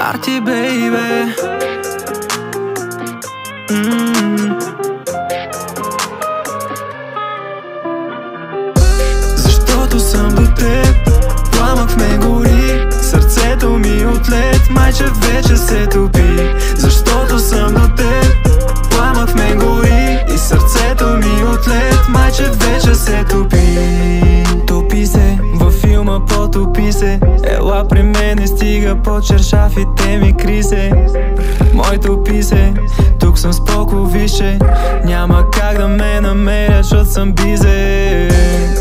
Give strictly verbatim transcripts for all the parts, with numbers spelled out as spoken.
Party, baby. mm. Защото съм до теб, пламък в ме гори, сърцето ми от лед, майче вече се топи. Защото съм до теб, пламък в ме гори и сърцето ми от лед, майче вече се топи. Топи се, във филма потопи се, ела при мене, стига по чершафите ми крисе. Мой топи се, тук съм споко, више, няма как да ме намерят, защото съм бизе.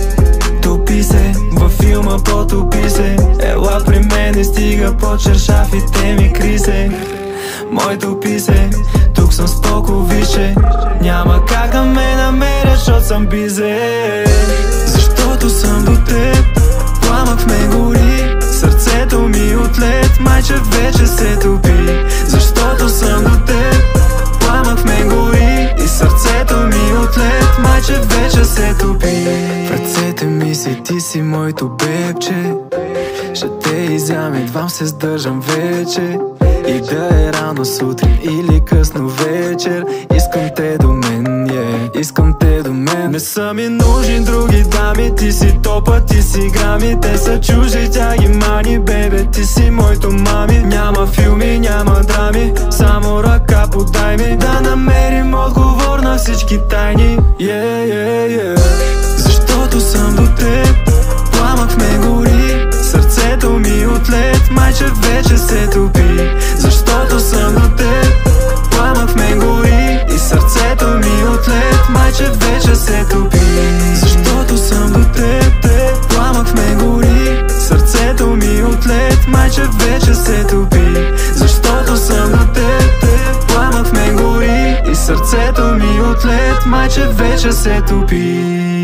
Топи се, във филма потопи се, ела при мене, стига по чершафите ми крисе. Мой топи се, тук съм споко, више, няма как да ме намерят, защото съм бизе. Защото съм до теб, пламък в ме гори, сърцето ми от лед, майче вече се топи. Защото съм до теб, пламък в ме гори и сърцето ми от лед, майче вече се топи. В ръцете ми си, ти си моето бебче, ще те изям, едвам се сдържам вече. И да е рано сутрин или късно вечер, искам те до мен, yeah. Искам те до мен. Не са ми нужни други дами, ти си топа, ти си грами, те са чужди, тя ги мани, бебе, ти си моето мами. Няма филми, няма драми, само ръка подай ми, да намерим отговор на всички тайни, yeah, yeah, yeah. Защото съм до теб, пламък в ме гори, сърцето ми от лед, майче вече се топи. Защото съм до теб, пламък в ме гори и сърцето ми от лед, майче вече се топи. Защото съм до теб, теб, пламък в ме гори, сърцето ми от лед, майче вече се топи. Защото съм до теб, теб, пламък в ме гори и сърцето ми от лед, майче вече се топи.